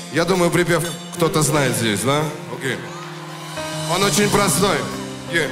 Я думаю, припев кто-то знает здесь, да? Окей. Он очень простой. Yeah.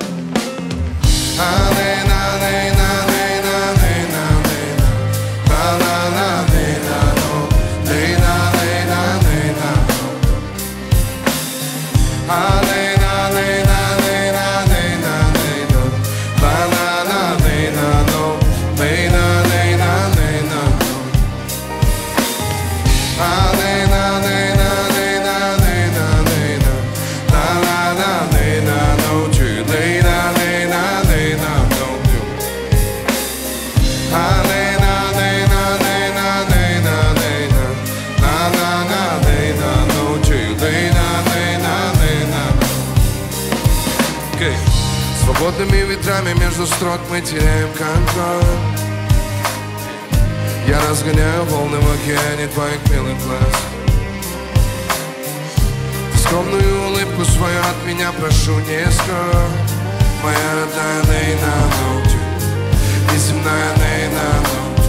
Свободными ветрами между строк мы теряем контроль. Я разгоняю волны в океане твоих милых глаз. Ты скромную улыбку свою от меня прошу не скрой. Моя родная Нейна Ноути, неземная Нейна Ноути.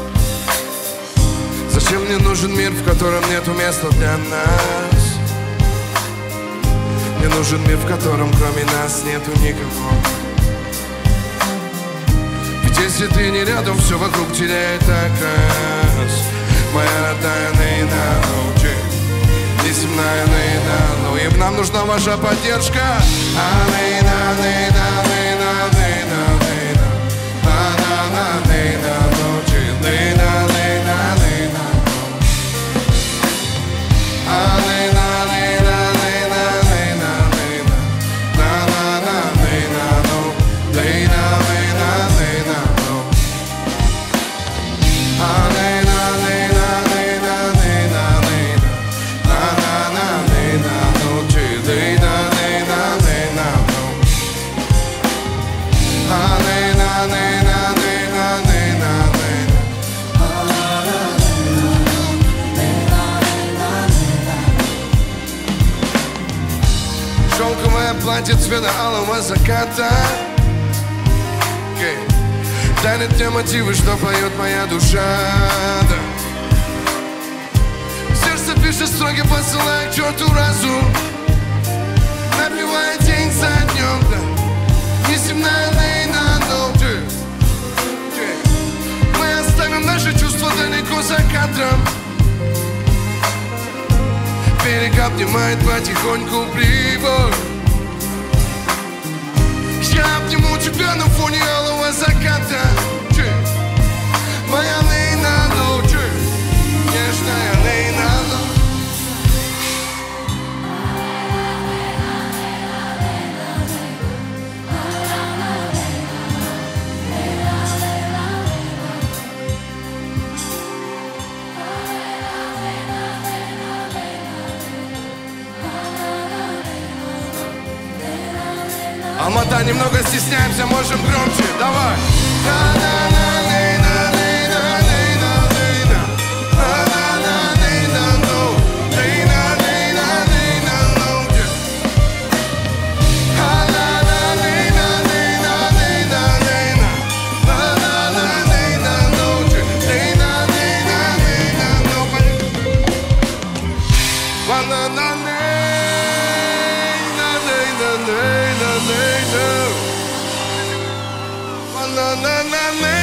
Зачем мне нужен мир, в котором нету места для нас? Мне нужен мир, в котором кроме нас нету никого. Ведь если ты не рядом, все вокруг теряет окрас. Моя родная Нейна Ноути, неземная Нейна Ноути. Нам нужна ваша поддержка. Нейна, Нейна, Нейна, Нейна, Нейна, на Нейна Ноути, Нейна, Нейна, Нейна, Нейна, Нейна, Нейна, Нейна, на Нейна Ноути, Нейна, Нейна, Нейна, Нейна, Нейна, Нейна, Нейна, Нейна, на Нейна Ноути, Нейна, Нейна, Нейна, Нейна, Нейна, Нейна, Нейна, шелковое платье цвета алого заката. Дарит мне мотивы, что поет моя душа, да. Сердце пишет строки, посылая к черту разум, напевая день за днем, да. Неземная Нейна Ноути. Мы оставим наши чувства далеко за кадром. Берег обнимает потихоньку прибой. Я обниму тебя на фоне алого заката. Моя Нейна Ноути, нежная Нейна Ноути. Алмата, немного стесняемся, можем громче, давай. Na na na na